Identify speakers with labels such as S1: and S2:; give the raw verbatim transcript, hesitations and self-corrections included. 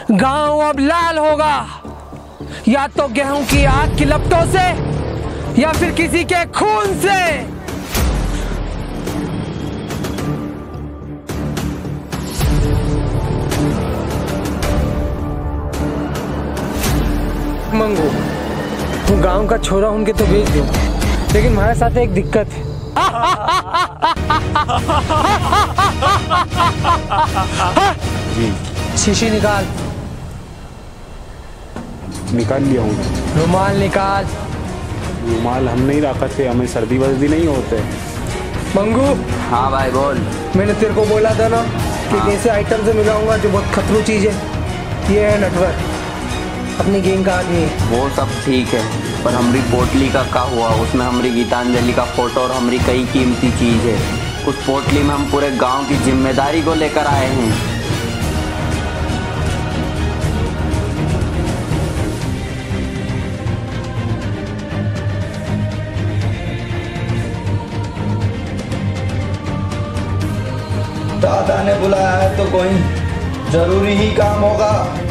S1: गांव अब लाल होगा, या तो गेहूं की आग की लपटों से या फिर किसी के खून से। मंगू, तू गांव का छोरा उनके तो भेज दो, लेकिन हमारे साथ एक दिक्कत है।
S2: जी
S1: शीशी निकाल।
S2: निकाल लिया हूँ।
S1: रुमाल निकाल।
S2: रुमाल हम नहीं रखते, हमें सर्दी वर्दी नहीं होते।
S1: मंगू।
S3: हाँ भाई बोल।
S1: मैंने तेरे को बोला था ना कि
S3: हाँ।
S1: ऐसे आइटम से मिलाऊंगा जो बहुत खतरू चीज है। ये है नटवर, अपनी गैंग का आदमी है।
S3: वो सब ठीक है, पर हमारी पोटली का क्या हुआ? उसमें हमारी गीतांजलि का फोटो और हमारी कई कीमती चीज है। उस पोटली में हम पूरे गांव की जिम्मेदारी को लेकर आए हैं।
S4: दादा ने बुलाया है तो कोई जरूरी ही काम होगा।